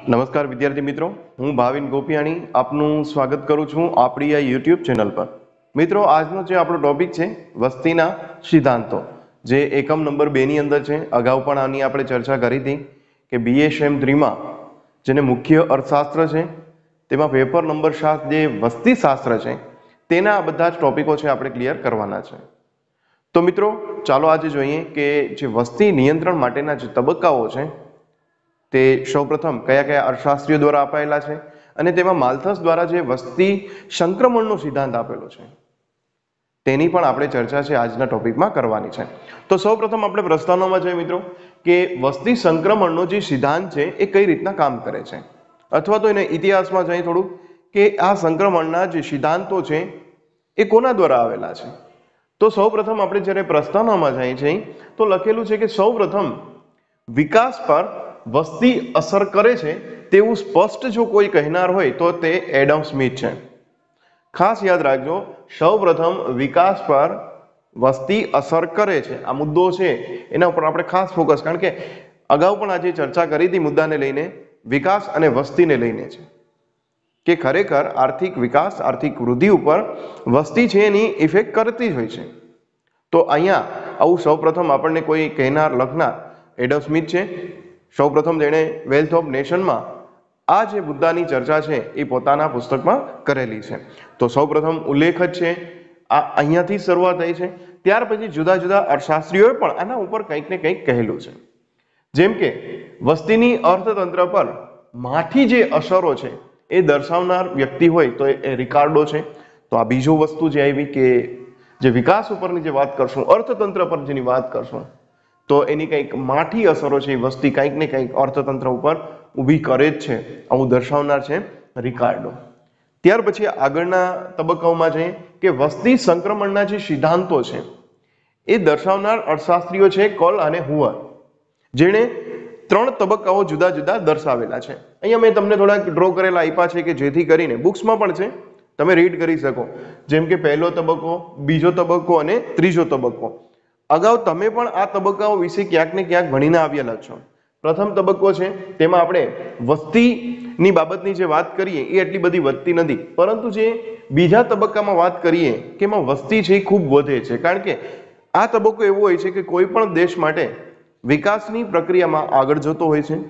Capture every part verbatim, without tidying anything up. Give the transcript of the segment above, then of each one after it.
નમસ્કાર વિદ્યાર્થી મિત્રો, હું ભાવિન ગોપિયાણી આપનું સ્વાગત કરું છું આપણી આ યુટ્યુબ ચેનલ પર। મિત્રો, આજનો જે આપણો ટોપિક છે વસ્તીના સિદ્ધાંતો, જે એકમ નંબર બે ની અંદર છે। અગાઉ પણ આની આપણે ચર્ચા કરી હતી કે બીએસએમ થ્રીમાં જેને મુખ્ય અર્થશાસ્ત્ર છે તેમાં પેપર નંબર સાત જે વસ્તી શાસ્ત્ર છે તેના બધા જ ટોપિકો છે આપણે ક્લિયર કરવાના છે। તો મિત્રો ચાલો આજે જોઈએ કે જે વસ્તી નિયંત્રણ માટેના જે તબક્કાઓ છે તે સૌપ્રથમ કયા કયા અર્થશાસ્ત્રીઓ દ્વારા અપાયેલા છે અને તેમાં માલ્થસ દ્વારા જે વસ્તી સંક્રમણનો સિદ્ધાંત આપેલો છે તેની પણ આપણે ચર્ચા છે આજના ટોપિકમાં કરવાની છે। તો સૌપ્રથમ આપણે પ્રસ્તાવનામાં જોઈએ મિત્રો કે વસ્તી સંક્રમણનો જે સિદ્ધાંત છે એ કઈ રીતના કામ કરે છે, અથવા તો એને ઇતિહાસમાં જોઈએ થોડુંક કે આ સંક્રમણના જે સિદ્ધાંતો છે એ કોના દ્વારા આવેલા છે। તો સૌપ્રથમ આપણે જ્યારે પ્રસ્તાવનામાં જઈએ છીએ તો લખેલું છે કે સૌપ્રથમ વિકાસ પર વસ્તી અસર કરે છે તેવું સ્પષ્ટ જો કોઈ કહેનાર હોય તો તે એડમ સ્મિથ છે। ખાસ યાદ રાખજો, સૌપ્રથમ વિકાસ પર વસ્તી અસર કરે છે આ મુદ્દો છે એના ઉપર આપણે ખાસ ફોકસ, કારણ કે અગાઉ પણ આજે ચર્ચા કરી હતી મુદ્દાને લઈને, વિકાસ અને વસ્તીને લઈને છે કે ખરેખર આર્થિક વિકાસ આર્થિક વૃદ્ધિ ઉપર વસ્તી છે એની ઇફેક્ટ કરતી જ હોય છે। તો અહીંયા આવું સૌપ્રથમ આપણને કોઈ કહેનાર લખનાર એડમ સ્મિથ છે। સૌપ્રથમ તેણે વેલ્થ ઓફ નેશનમાં આ જે મુદ્દાની ચર્ચા છે એ પોતાના પુસ્તકમાં કરેલી છે। તો સૌપ્રથમ ઉલ્લેખ જ છે આ અહીંયાથી શરૂઆત થઈ છે। ત્યાર પછી જુદા જુદા અર્થશાસ્ત્રીઓએ પણ આના ઉપર કંઈક ને કંઈક કહેલું છે, જેમ કે વસ્તીની અર્થતંત્ર પર માઠી જે અસરો છે એ દર્શાવનાર વ્યક્તિ હોય તો એ રિકાર્ડો છે। તો આ બીજો વસ્તુ જે આવી કે જે વિકાસ ઉપરની જે વાત કરશું, અર્થતંત્ર પર જેની વાત કરશું તો એની કંઈક માઠી અસરો છે એ વસ્તી કંઈક ને કંઈક અર્થતંત્ર ઉપર ઊભી કરે જ છે, આવું દર્શાવનાર છે રિકાર્ડો। ત્યાર પછી આગળના તબક્કાઓમાં જઈએ કે વસ્તી સંક્રમણના જે સિદ્ધાંતો છે એ દર્શાવનાર અર્થશાસ્ત્રીઓ છે કોલ અને હુઅર, જેણે ત્રણ તબક્કાઓ જુદા જુદા દર્શાવેલા છે। અહીંયા મેં તમને થોડાક ડ્રો કરેલા આપ્યા છે કે જેથી કરીને બુક્સમાં પણ છે, તમે રીડ કરી શકો, જેમ કે પહેલો તબક્કો, બીજો તબક્કો અને ત્રીજો તબક્કો। અગાઉ તમે પણ આ તબક્કાઓ વિશે ક્યાંક ને ક્યાંક ભણીને આવેલા છો। પ્રથમ તબક્કો છે તેમાં આપણે વસ્તીની બાબતની જે વાત કરીએ એ એટલી બધી વધતી નથી, પરંતુ જે બીજા તબક્કામાં વાત કરીએ કે એમાં વસ્તી છે એ ખૂબ વધે છે, કારણ કે આ તબક્કો એવો હોય છે કે કોઈ પણ દેશ માટે વિકાસની પ્રક્રિયામાં આગળ જતો હોય છે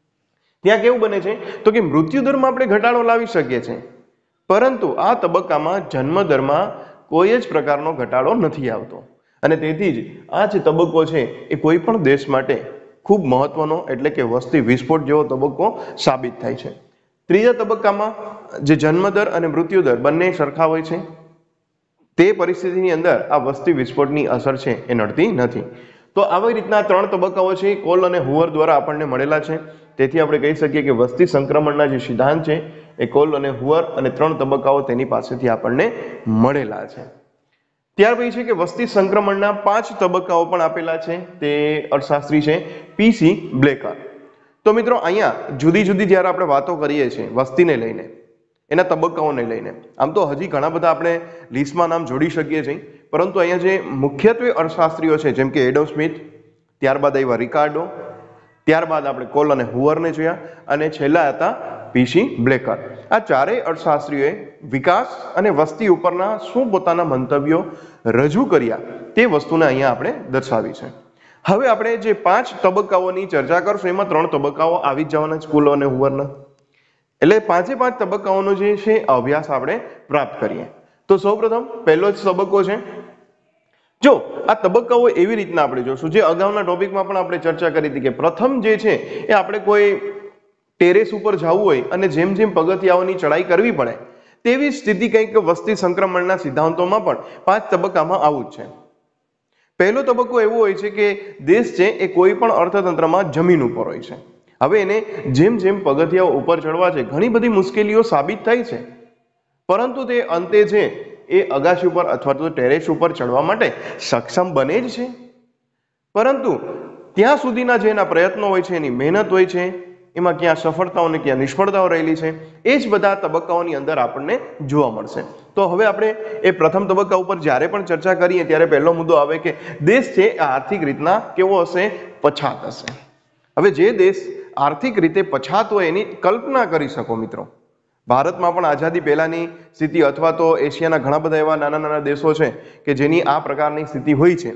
ત્યાં કેવું બને છે તો કે મૃત્યુદરમાં આપણે ઘટાડો લાવી શકીએ છીએ, પરંતુ આ તબક્કામાં જન્મદરમાં કોઈ જ પ્રકારનો ઘટાડો નથી આવતો, અને તેથી જ આ જે તબક્કો છે એ કોઈ પણ દેશ માટે ખૂબ મહત્વનો એટલે કે વસ્તી વિસ્ફોટ જેવો તબક્કો સાબિત થાય છે। ત્રીજા તબક્કામાં જે જન્મદર અને મૃત્યુદર બંને સરખા હોય છે, તે પરિસ્થિતિની અંદર આ વસ્તી વિસ્ફોટની અસર છે એ નડતી નથી। તો આવી રીતના ત્રણ તબક્કાઓ છે કોલ અને હુઅર દ્વારા આપણને મળેલા છે, તેથી આપણે કહી શકીએ કે વસ્તી સંક્રમણના જે સિદ્ધાંત છે એ કોલ અને હુઅર અને ત્રણ તબક્કાઓ તેની પાસેથી આપણને મળેલા છે। ત્યાર પછી છે કે વસ્તી સંક્રમણના પાંચ તબક્કાઓ પણ આપેલા છે, તે અર્થશાસ્ત્રી છે પીસી બ્લેકર। તો મિત્રો અહીંયા જુદી જુદી જ્યારે આપણે વાતો કરીએ છીએ વસ્તીને લઈને, એના તબક્કાઓને લઈને, આમ તો હજી ઘણા બધા આપણે લિસ્ટમાં નામ જોડી શકીએ છીએ, પરંતુ અહીંયા જે મુખ્યત્વે અર્થશાસ્ત્રીઓ છે જેમ કે એડમ સ્મિથ, ત્યારબાદ આવ્યા રિકાર્ડો, ત્યારબાદ આપણે કોલ અને હુઅરને જોયા, અને છેલ્લા હતા પીસી બ્લેકર। આ ચારેય અર્થશાસ્ત્રીઓએ વિકાસ અને વસ્તી ઉપરના શું પોતાના મંતવ્યો રજૂ કર્યા તે વસ્તુને અહીંયા આપણે દર્શાવી છે। હવે આપણે જે પાંચ તબક્કાઓની ચર્ચા કરશું એમાં ત્રણ તબક્કાઓ આવી જ જવાના છે કોલ અને હુઅરના, એટલે પાંચે પાંચ તબક્કાઓનો જે છે અભ્યાસ આપણે પ્રાપ્ત કરીએ। તો સૌપ્રથમ પહેલો જ તબક્કો છે, જો આ તબક્કાઓ એવી રીતના આપણે જોશું, જે અગાઉના ટોપિકમાં પણ આપણે ચર્ચા કરી હતી કે પ્રથમ જે છે એ આપણે કોઈ ટેરેસ ઉપર જવું હોય અને જેમ જેમ પગથિયાઓની ચડાઈ કરવી પડે તેવી સ્થિતિ કંઈક વસ્તી સંક્રમણના સિદ્ધાંતોમાં પણ પાંચ તબક્કામાં આવું જ છે। પહેલો તબક્કો એવો હોય છે કે દેશ છે એ કોઈ પણ અર્થતંત્રમાં જમીન ઉપર હોય છે। હવે એને જેમ જેમ પગથિયાઓ ઉપર ચડવા છે ઘણી બધી મુશ્કેલીઓ સાબિત થાય છે, પરંતુ તે અંતે છે એ અગાશી ઉપર અથવા તો ટેરેસ ઉપર ચડવા માટે સક્ષમ બને જ છે, પરંતુ ત્યાં સુધીના જે એના પ્રયત્નો હોય છે, એની મહેનત હોય છે, એમાં ક્યાં સફળતાઓ અને ક્યાં નિષ્ફળતાઓ રહેલી છે, એ જ બધા તબક્કાઓની અંદર આપણને જોવા મળશે। તો હવે આપણે એ પ્રથમ તબક્કા ઉપર જ્યારે પણ ચર્ચા કરીએ ત્યારે પહેલો મુદ્દો આવે કે દેશ છે આર્થિક રીતના કેવો હશે, પછાત હશે। હવે જે દેશ આર્થિક રીતે પછાત હોય એની કલ્પના કરી શકો મિત્રો. ભારતમાં પણ આઝાદી પહેલાની સ્થિતિ અથવા તો એશિયાના ઘણા બધા એવા નાના નાના દેશો છે કે જેની આ પ્રકારની સ્થિતિ હોય છે.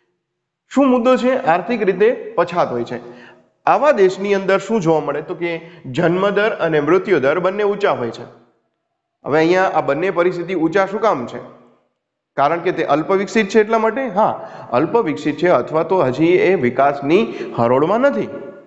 શું મુદ્દો છે? આર્થિક રીતે પછાત હોય છે. આવા દેશની અંદર શું જોવા મળે તો કે જન્મદર અને મૃત્યુદર બંને ઊંચા હોય છે. હવે અહીંયા આ બંને પરિસ્થિતિ ઊંચા શું કામ છે? કારણ કે તે અલ્પ વિકસિત છે એટલા માટે. હા, અલ્પ વિકસિત છે અથવા તો હજી એ વિકાસની હરોળમાં નથી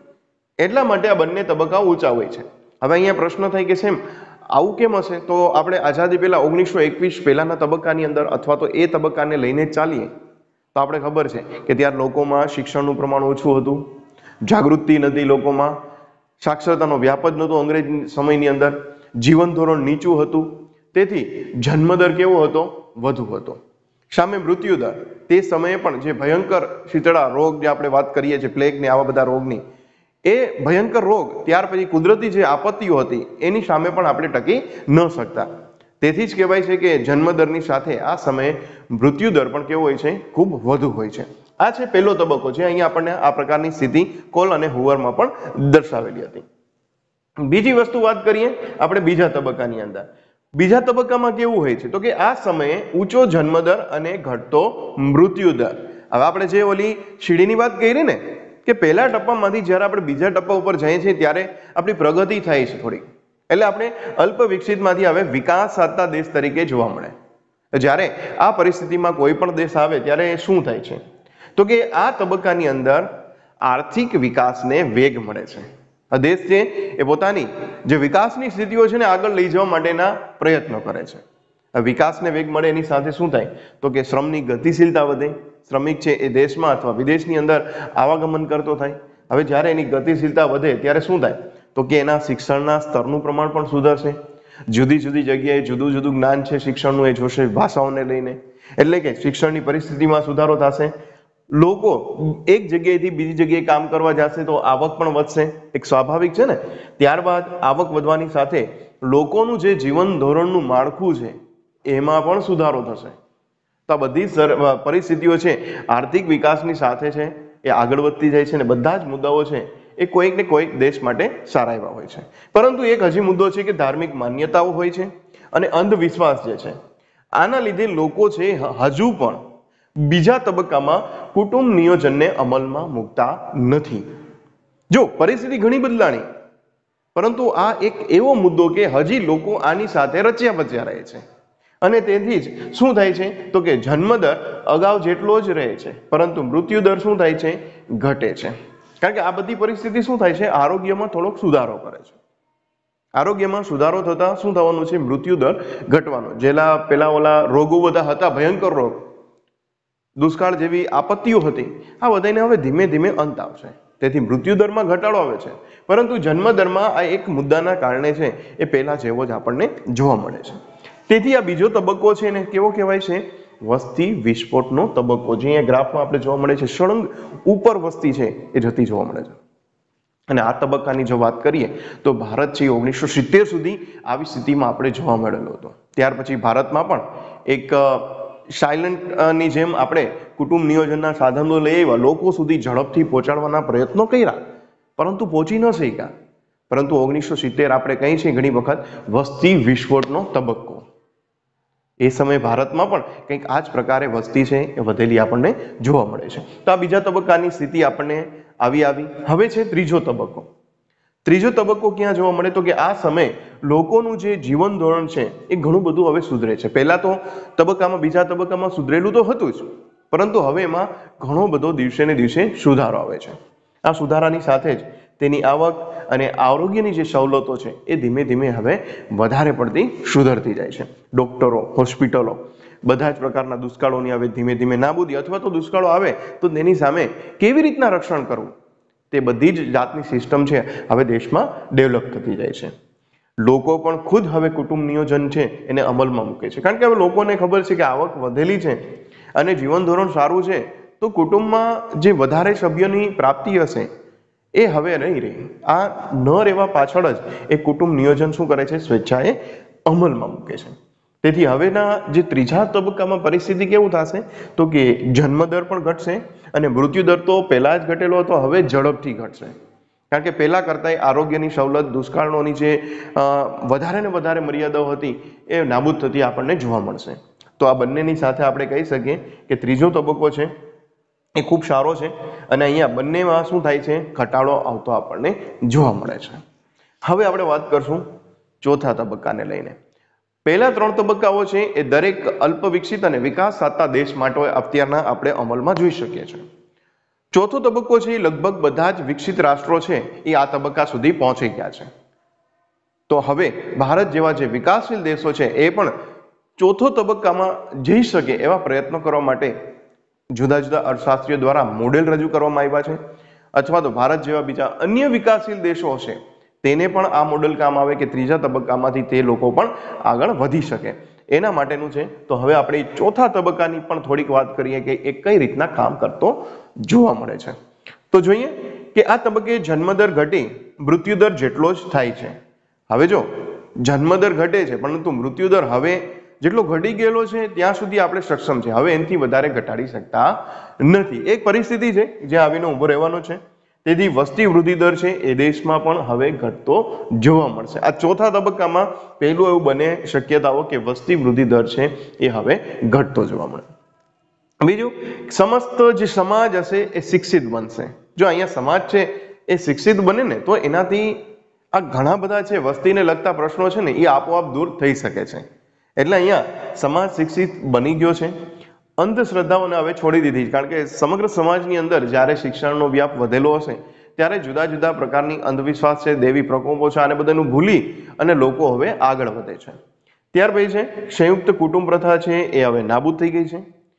એટલા માટે આ બંને તબક્કા ઊંચા હોય છે. હવે અહીંયા પ્રશ્ન થાય કે સેમ આવું કેમ હશે? તો આપણે આઝાદી પહેલા ઓગણીસો એકવીસ પહેલાના તબક્કાની અંદર અથવા તો એ તબક્કાને લઈને જ ચાલીએ તો આપણે ખબર છે કે ત્યારે લોકોમાં શિક્ષણનું પ્રમાણ ઓછું હતું, જાગૃતિ નથી લોકોમાં, સાક્ષરતાનો વ્યાપ જ નહોતો અંગ્રેજ સમયની અંદર, જીવન ધોરણ નીચું હતું, તેથી જન્મદર કેવો હતો? વધુ હતો. સામે મૃત્યુદર તે સમયે પણ જે ભયંકર શીતળા રોગ જે આપણે વાત કરીએ છીએ, પ્લેગ ને આવા બધા રોગની, એ ભયંકર રોગ ત્યાર પછી કુદરતી જે આપત્તિઓ હતી એની સામે પણ આપણે ટકી ન શકતા. તેથી જ કહેવાય છે કે જન્મદરની સાથે આ સમયે મૃત્યુદર પણ કેવો હોય છે? ખૂબ વધુ હોય છે. આ છે પહેલો તબક્કો છે. અહીંયા આપણને આ પ્રકારની સ્થિતિ કોલ અને હુવરમાં પણ દર્શાવેલી હતી. બીજી વસ્તુ વાત કરીએ આપણે બીજા તબક્કાની અંદર. બીજા તબક્કામાં કેવું હોય છે તો કે આ સમયે ઊંચો જન્મદર અને ઘટતો મૃત્યુદર. હવે આપણે જે ઓલી સીડીની વાત કરી ને કે પહેલા ટપ્પામાંથી જ્યારે આપણે બીજા ટપ્પા ઉપર જઈએ છીએ ત્યારે આપણી પ્રગતિ થાય છે થોડી, એટલે આપણે અલ્પ વિકસિતમાંથી હવે વિકાસ સાધતા દેશ તરીકે જોવા મળે. જ્યારે આ પરિસ્થિતિમાં કોઈ પણ દેશ આવે ત્યારે શું થાય છે તો કે આ તબક્કાની અંદર આર્થિક વિકાસને વેગ મળે છે. આ દેશ છે એ પોતાની જે વિકાસની સ્થિતિઓ છે ને આગળ લઈ જવા માટેના પ્રયત્નો કરે છે. વિકાસને વેગ મળે એની સાથે શું થાય તો કે શ્રમની ગતિશીલતા વધે. શ્રમિક છે એ દેશમાં અથવા વિદેશની અંદર આવાગમન કરતો થાય. હવે જ્યારે એની ગતિશીલતા વધે ત્યારે શું થાય તો કે એના શિક્ષણના સ્તરનું પ્રમાણ પણ સુધરશે. જુદી જુદી જગ્યાએ જુદું જુદું જ્ઞાન છે શિક્ષણનું એ જોશે ભાષાઓને લઈને, એટલે કે શિક્ષણની પરિસ્થિતિમાં સુધારો થશે. લોકો એક જગ્યાએથી બીજી જગ્યાએ કામ કરવા જશે તો આવક પણ વધશે, એક સ્વાભાવિક છે ને. ત્યારબાદ આવક વધવાની સાથે લોકોનું જે જીવન ધોરણનું માળખું છે એમાં પણ સુધારો થશે. તો આ બધી પરિસ્થિતિઓ છે આર્થિક વિકાસની સાથે છે એ આગળ વધતી જાય છે અને બધા જ મુદ્દાઓ છે એ કોઈક ને કોઈક દેશ માટે સારા એવા હોય છે. પરંતુ એક હજી મુદ્દો છે કે ધાર્મિક માન્યતાઓ હોય છે અને અંધવિશ્વાસ જે છે આના લીધે લોકો છે હજુ પણ બીજા તબક્કામાં કુટુંબ નિયોજનને અમલમાં મૂકતા નથી. જો પરિસ્થિતિ ઘણી બદલાણી, પરંતુ આ એક એવો મુદ્દો કે હજી લોકો આની સાથે રચ્યા બચ્યા રહે છે અને તેથી જ શું થાય છે તો કે જન્મદર અગાઉ જેટલો જ રહે છે પરંતુ મૃત્યુદર શું થાય છે? ઘટે છે. કારણ કે આ બધી પરિસ્થિતિ શું થાય છે? આરોગ્યમાં થોડોક સુધારો કરે છે. આરોગ્યમાં સુધારો થતા શું થવાનું છે? મૃત્યુદર ઘટવાનો. જેલા પેલા ઓલા રોગો બધા હતા, ભયંકર રોગ, દુષ્કાળ જેવી આપત્તિઓ હતી, આ બધાને હવે ધીમે ધીમે અંત આવશે. તેથી મૃત્યુદરમાં ઘટાડો આવે છે, પરંતુ જન્મદરમાં આ એક મુદ્દાના કારણે છે એ પહેલા જેવો જ આપણને જોવા મળે છે. તેથી આ બીજો તબક્કો છે ને કેવો કહેવાય છે? વસ્તી વિસ્ફોટનો તબક્કો. જે અહીંયા ગ્રાફમાં આપણે જોવા મળે છે સળંગ ઉપર વસ્તી છે એ જતી જોવા મળે છે. અને આ તબક્કાની જો વાત કરીએ તો ભારત છે ઓગણીસો સિત્તેર સુધી આવી સ્થિતિમાં આપણે જોવા મળેલો હતો. ત્યાર પછી ભારતમાં પણ એક સાયલન્ટની જેમ આપણે કુટુંબ નિયોજનના સાધનો લઈ આવ્યા, લોકો સુધી ઝડપથી પહોંચાડવાના પ્રયત્નો કર્યા, પરંતુ પહોંચી ન શક્યા. પરંતુ ઓગણીસો સિત્તેર આપણે કહી છીએ ઘણી વખત વસ્તી વિસ્ફોટનો તબક્કો. એ સમયે ભારતમાં પણ કંઈક આ જ પ્રકારે વસ્તી છે એ વધેલી આપણને જોવા મળે છે. તો આ બીજા તબક્કાની સ્થિતિ આપણને આવી આવી. હવે છે ત્રીજો તબક્કો. ત્રીજો તબક્કો ક્યાં જોવા મળે તો કે આ સમયે લોકોનું જે જીવન ધોરણ છે એ ઘણું બધું હવે સુધરે છે. પહેલા તો તબક્કામાં બીજા તબક્કામાં સુધરેલું તો હતું જ, પરંતુ હવે એમાં ઘણો બધો દિવસે ને દિવસે સુધારો આવે છે. આ સુધારાની સાથે જ તેની આવક અને આરોગ્યની જે સવલતો છે એ ધીમે ધીમે હવે વધારે પડતી સુધરતી જાય છે. ડોક્ટરો, હોસ્પિટલો, બધા જ પ્રકારના દુષ્કાળોની હવે ધીમે ધીમે નાબૂદી, અથવા તો દુષ્કાળો આવે તો તેની સામે કેવી રીતના રક્ષણ કરવું તે બધી જ જાતની સિસ્ટમ છે હવે દેશમાં ડેવલપ થતી જાય છે. લોકો પણ ખુદ હવે કુટુંબ નિયોજન છે એને અમલમાં મૂકે છે, કારણ કે હવે લોકોને ખબર છે કે આવક વધેલી છે અને જીવન ધોરણ સારું છે તો કુટુંબમાં જે વધારે સભ્યોની પ્રાપ્તિ હશે એ હવે નહીં રહી. આ ન રહેવા પાછળ જ એ કુટુંબ નિયોજન શું કરે છે? સ્વેચ્છાએ અમલમાં મૂકે છે. તેથી હવેના જે ત્રીજા તબક્કામાં પરિસ્થિતિ કેવું થશે તો કે જન્મદર પણ ઘટશે અને મૃત્યુદર તો પહેલા જ ઘટેલો હતો, હવે ઝડપથી ઘટશે. કારણ કે પહેલા કરતાં આરોગ્યની સવલત, દુષ્કાળોની જે વધારે ને વધારે મર્યાદાઓ હતી એ નાબૂદ થતી આપણને જોવા મળશે. તો આ બંનેની સાથે આપણે કહી શકીએ કે ત્રીજો તબક્કો છે એ ખૂબ સારો છે અને અહીંયા બંનેમાં શું થાય છે, ઘટાડો આવતો આપણને જોવા મળે છે. હવે આપણે વાત કરશું ચોથા તબક્કાને લઈને. પહેલા ત્રણ તબક્કાઓ છે એ દરેક અલ્પ વિકસિત અને વિકાસ સાધતા દેશ માટે અત્યારના આપણે અમલમાં જોઈ શકીએ છીએ. ચોથો તબક્કો છે એ લગભગ બધા જ વિકસિત રાષ્ટ્રો છે એ આ તબક્કા સુધી પહોંચી ગયા છે. તો હવે ભારત જેવા જે વિકાસશીલ દેશો છે એ પણ ચોથો તબક્કામાં જઈ શકે એવા પ્રયત્નો કરવા માટે જુદા જુદા અર્થશાસ્ત્રીઓ દ્વારા મોડેલ રજૂ કરવામાં આવ્યા છે, અથવા તો ભારત જેવા બીજા અન્ય વિકાસશીલ દેશો છે તેને પણ આ મોડેલ કામ આવે કે ત્રીજા તબક્કામાંથી તે લોકો પણ આગળ વધી શકે. એના માટેનું છે. તો હવે આપણે ચોથા તબક્કાની પણ થોડીક વાત કરીએ કે એ કઈ રીતના કામ કરતો જોવા મળે છે. તો જોઈએ કે આ તબક્કે જન્મદર ઘટી મૃત્યુદર જેટલો જ થાય છે. હવે જો જન્મદર ઘટે છે પરંતુ મૃત્યુદર હવે જેટલો ઘટી ગયેલો છે ત્યાં સુધી આપણે સક્ષમ છે, હવે એનાથી વધારે ઘટાડી શકતા નથી. એક પરિસ્થિતિ છે જ્યાં આવીને ઉભો રહેવાનો છે. તેથી વસ્તી વૃદ્ધિ દર છે એ દેશમાં પણ હવે ઘટતો જોવા મળશે. આ ચોથા તબક્કામાં પહેલું એવું બને શક્યતાઓ કે વસ્તી વૃદ્ધિ દર છે એ હવે ઘટતો જોવા મળે. બીજું, સમસ્ત જે સમાજ હશે એ શિક્ષિત બનશે. જો અહીંયા સમાજ છે એ શિક્ષિત બને ને તો એનાથી આ ઘણા બધા છે વસ્તીને લગતા પ્રશ્નો છે ને એ આપોઆપ દૂર થઈ શકે છે. એટલે અહીંયા સમાજ શિક્ષિત બની ગયો છે. અંધશ્રદ્ધાઓને હવે છોડી દીધી, કારણ કે સમગ્ર સમાજની અંદર જ્યારે શિક્ષણનો વ્યાપ વધેલો હશે ત્યારે જુદા જુદા પ્રકારની અંધવિશ્વાસ છે, દેવી પ્રકોપો છે, આને બધાનું ભૂલી અને લોકો હવે આગળ વધે છે. ત્યાર પછી છે સંયુક્ત કુટુંબ પ્રથા છે એ હવે નાબૂદ થઈ ગઈ છે.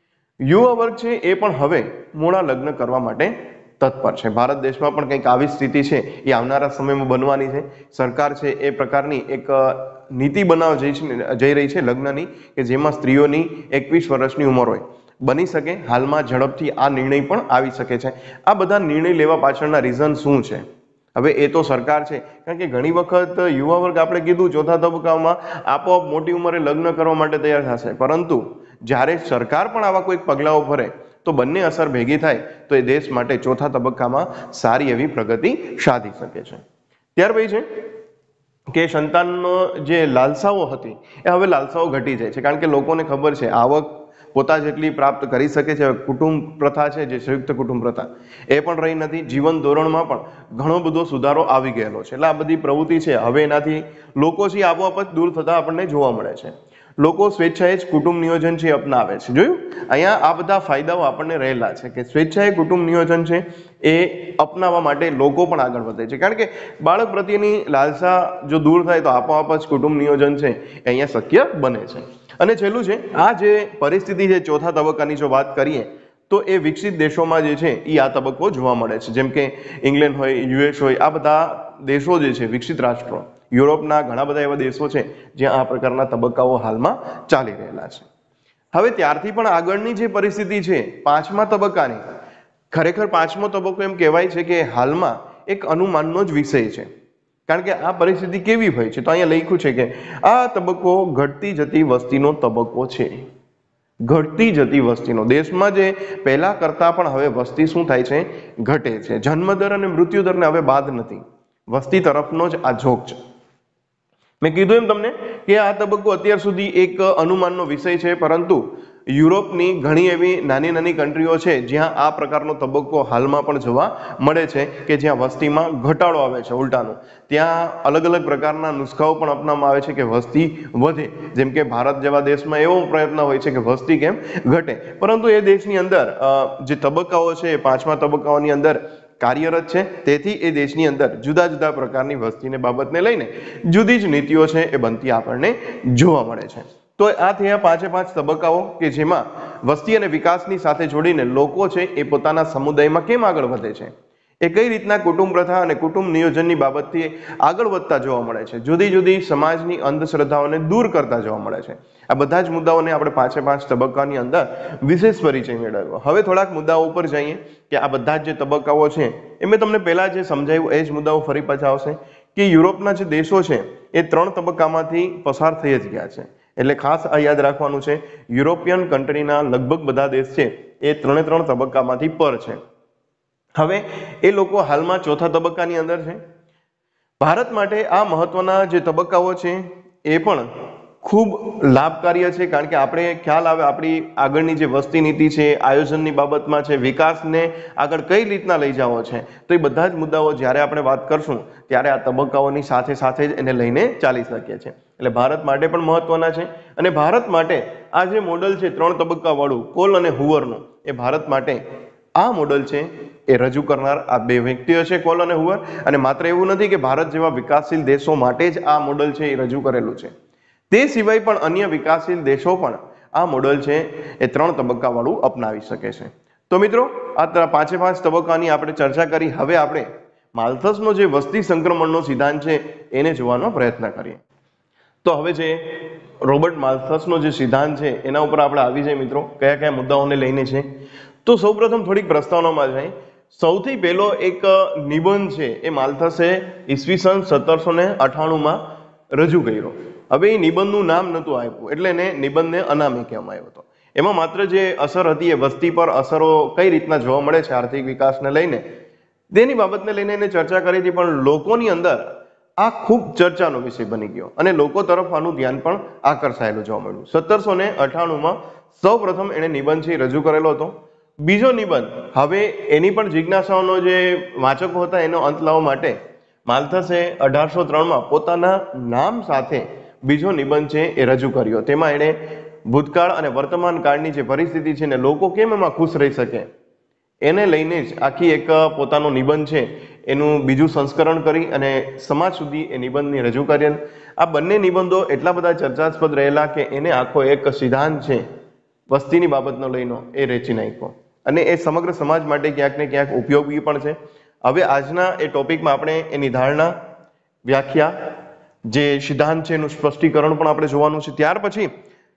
યુવા વર્ગ છે એ પણ હવે મોડા લગ્ન કરવા માટે તત્પર છે. ભારત દેશમાં પણ કંઈક આવી સ્થિતિ છે એ આવનારા સમયમાં બનવાની છે. સરકાર છે એ પ્રકારની એક નીતિ બનાવવા જઈ રહી છે લગ્નની, કે જેમાં સ્ત્રીઓની એકવીસ વર્ષની ઉંમર હોય. બની શકે હાલમાં ઝડપથી આ નિર્ણય પણ આવી શકે છે. આ બધા નિર્ણય લેવા પાછળના રીઝન શું છે હવે એ તો સરકાર છે, કારણ કે ઘણી વખત યુવા વર્ગ આપણે કીધું ચોથા તબક્કામાં આપોઆપ મોટી ઉંમરે લગ્ન કરવા માટે તૈયાર થશે, પરંતુ જ્યારે સરકાર પણ આવા કોઈક પગલાઓ ભરે તો બંને અસર ભેગી થાય તો એ દેશ માટે ચોથા તબક્કામાં સારી એવી પ્રગતિ સાધી શકે છે. ત્યાર પછી છે કે સંતાનનો જે લાલસાઓ હતી એ હવે લાલસાઓ ઘટી જાય છે, કારણ કે લોકોને ખબર છે આવક પોતા જેટલી પ્રાપ્ત કરી શકે છે. કુટુંબ પ્રથા છે જે સંયુક્ત કુટુંબ પ્રથા એ પણ રહી નથી. જીવન ધોરણમાં પણ ઘણો બધો સુધારો આવી ગયેલો છે. એટલે આ બધી પ્રવૃત્તિ છે હવે એનાથી લોકો છે આપોઆપ જ દૂર થતા આપણને જોવા મળે છે. લોકો સ્વેચ્છાએ જ કુટુંબ નિયોજન છે અપનાવે છે. જોયું અહીંયા આ બધા ફાયદાઓ આપણને રહેલા છે કે સ્વેચ્છાએ કુટુંબ નિયોજન છે એ અપનાવવા માટે લોકો પણ આગળ વધે છે, કારણ કે બાળક પ્રત્યેની લાલસા જો દૂર થાય તો આપોઆપ જ કુટુંબ નિયોજન છે એ અહીંયા શક્ય બને છે. અને છેલ્લું છે આ જે પરિસ્થિતિ છે ચોથા તબક્કાની જો વાત કરીએ તો એ વિકસિત દેશોમાં જે છે એ આ તબક્કો જોવા મળે છે. જેમ કે ઇંગ્લેન્ડ હોય, યુએસ હોય, આ બધા દેશો જે છે વિકસિત રાષ્ટ્રો, યુરોપના ઘણા બધા એવા દેશો છે જ્યાં આ પ્રકારના તબક્કાઓ હાલમાં ચાલી રહેલા છે. હવે ત્યારથી પણ આગળની જે પરિસ્થિતિ છે પાંચમા તબક્કાની, ખરેખર પાંચમો તબક્કો એમ કહેવાય છે કે હાલમાં એક અનુમાનનો જ વિષય છે, કારણ કે આ પરિસ્થિતિ કેવી હોય છે તો અહીંયા લખ્યું છે કે આ તબક્કો ઘટતી જતી વસ્તીનો તબક્કો છે. ઘટતી જતી વસ્તીનો, દેશમાં જે પહેલા કરતા પણ હવે વસ્તી શું થાય છે, ઘટે છે. જન્મદર અને મૃત્યુદરને હવે બાદ નથી, વસ્તી તરફનો જ આ ઝોક છે. મેં કીધું એમ તમને કે આ તબક્કો અત્યાર સુધી એક અનુમાનનો વિષય છે, પરંતુ યુરોપની ઘણી એવી નાની નાની કન્ટ્રીઓ છે જ્યાં આ પ્રકારનો તબક્કો હાલમાં પણ જોવા મળે છે કે જ્યાં વસ્તીમાં ઘટાડો આવે છે ઉલટાનું. ત્યાં અલગ અલગ પ્રકારના નુસ્ખાઓ પણ અપનાવવામાં આવે છે કે વસ્તી વધે. જેમ કે ભારત જેવા દેશમાં એવો પ્રયત્ન હોય છે કે વસ્તી કેમ ઘટે, પરંતુ એ દેશની અંદર જે તબક્કાઓ છે પાંચમા તબક્કાઓની અંદર કાર્યરત છે, તેથી એ દેશની અંદર જુદા જુદા પ્રકારની વસ્તીને બાબતને લઈને જુદી જ નીતિઓ છે એ બનતી આપણને જોવા મળે છે. તો આ થયા પાંચે પાંચ તબક્કાઓ કે જેમાં વસ્તી અને વિકાસની સાથે જોડીને લોકો છે એ પોતાના સમુદાયમાં કેમ આગળ વધે છે, એ કઈ રીતના કુટુંબ પ્રથા અને કુટુંબ નિયોજનની બાબતથી આગળ વધતા જોવા મળે છે, જુદી જુદી સમાજની અંધશ્રદ્ધાઓને દૂર કરતા જોવા મળે છે. આ બધા જ મુદ્દાઓને આપણે પાંચે પાંચ તબક્કાની અંદર વિશેષ પરિચય મેળવ્યો. હવે થોડાક મુદ્દાઓ ઉપર જઈએ કે આ બધા જ જે તબક્કાઓ છે એ મેં તમને પહેલા જે સમજાવ્યું એ જ મુદ્દાઓ ફરી પાછા આવશે કે યુરોપના જે દેશો છે એ ત્રણ તબક્કામાંથી પસાર થઈ જ ગયા છે. એટલે ખાસ આ યાદ રાખવાનું છે, યુરોપિયન કન્ટ્રીના લગભગ બધા દેશ છે એ ત્રણે ત્રણ તબક્કામાંથી પર છે. હવે એ લોકો હાલમાં ચોથા તબક્કાની અંદર છે. ભારત માટે આ મહત્વના જે તબક્કાઓ છે એ પણ ખૂબ લાભકાર્ય છે, કારણ કે આપણે ખ્યાલ આવે આપણી આગળની જે વસ્તી નીતિ છે, આયોજનની બાબતમાં છે, વિકાસને આગળ કઈ રીતના લઈ જવો છે, તો એ બધા જ મુદ્દાઓ જ્યારે આપણે વાત કરશું ત્યારે આ તબક્કાઓની સાથે સાથે જ એને લઈને ચાલી શકીએ છીએ. એટલે ભારત માટે પણ મહત્વના છે. અને ભારત માટે આ જે મોડલ છે ત્રણ તબક્કાવાળું કોલ અને હુવરનું, એ ભારત માટે આ મોડલ છે એ રજૂ કરનાર આ બે વ્યક્તિઓ છે, કોલ અને હુવર. અને માત્ર એવું નથી કે ભારત જેવા વિકાસશીલ દેશો માટે જ આ મોડલ છે એ રજૂ કરેલું છે, તે સિવાય પણ અન્ય વિકાસશીલ દેશો પણ આ મોડલ છે એ ત્રણ તબક્કાવાળું અપનાવી શકે છે. તો મિત્રો આ પાંચે પાંચ તબક્કાની આપણે ચર્ચા કરી. હવે આપણે માલ્થસનો જે વસ્તી સંક્રમણનો સિદ્ધાંત છે એને જોવાનો પ્રયત્ન કરીએ. તો હવે જે રોબર્ટ માલ્થસનો જે સિદ્ધાંત છે એના ઉપર આપણે આવી જાય મિત્રો, કયા કયા મુદ્દાઓને લઈને છે. તો સૌપ્રથમ થોડીક પ્રસ્તાવનામાં જાય. સૌથી પહેલો એક નિબંધ છે એ માલ્થસે ઈસવીસન સત્તરસો ને અઠાણુંમાં રજૂ કર્યો. હવે એ નિબંધનું નામ નહોતું આપ્યું એટલે એને નિબંધને અનામી કહેવામાં આવ્યો હતો. એમાં માત્ર જે અસર હતી એ વસ્તી પર અસરો કઈ રીતના જોવા મળે છે આર્થિક વિકાસને લઈને તેની બાબતને લઈને એને ચર્ચા કરી હતી, પણ લોકોની અંદર આ ખૂબ ચર્ચાનો વિષય બની ગયો અને લોકો તરફ આનું ધ્યાન પણ આકર્ષાયેલું જોવા મળ્યું. સત્તરસો ને અઠાણુંમાં સૌ પ્રથમ એને નિબંધ છે રજૂ કરેલો હતો. બીજો નિબંધ, હવે એની પણ જિજ્ઞાસાઓનો જે વાચકો હતા એનો અંત લાવવા માટે માલ્થસે અઢારસો ત્રણમાં પોતાના નામ સાથે બીજો નિબંધ છે એ રજૂ કર્યો. તેમાં એણે ભૂતકાળ અને વર્તમાન કાળની જે પરિસ્થિતિ છે ને લોકો કેમ એમાં ખુશ રહી શકે એને લઈને જ આખી એક પોતાનો નિબંધ છે એનું બીજું સંસ્કરણ કરી અને સમાજ સુધી એ નિબંધની રજૂ કરેલ. આ બંને નિબંધો એટલા બધા ચર્ચાસ્પદ રહેલા કે એને આખો એક સિદ્ધાંત છે વસ્તીની બાબતનો લઈને એ રેચી નાખ્યો અને એ સમગ્ર સમાજ માટે ક્યાંક ને ક્યાંક ઉપયોગી પણ છે. હવે આજના એ ટોપિકમાં આપણે એની ધારણા, વ્યાખ્યા, જે સિદ્ધાંત છે એનું સ્પષ્ટીકરણ પણ આપણે જોવાનું છે. ત્યાર પછી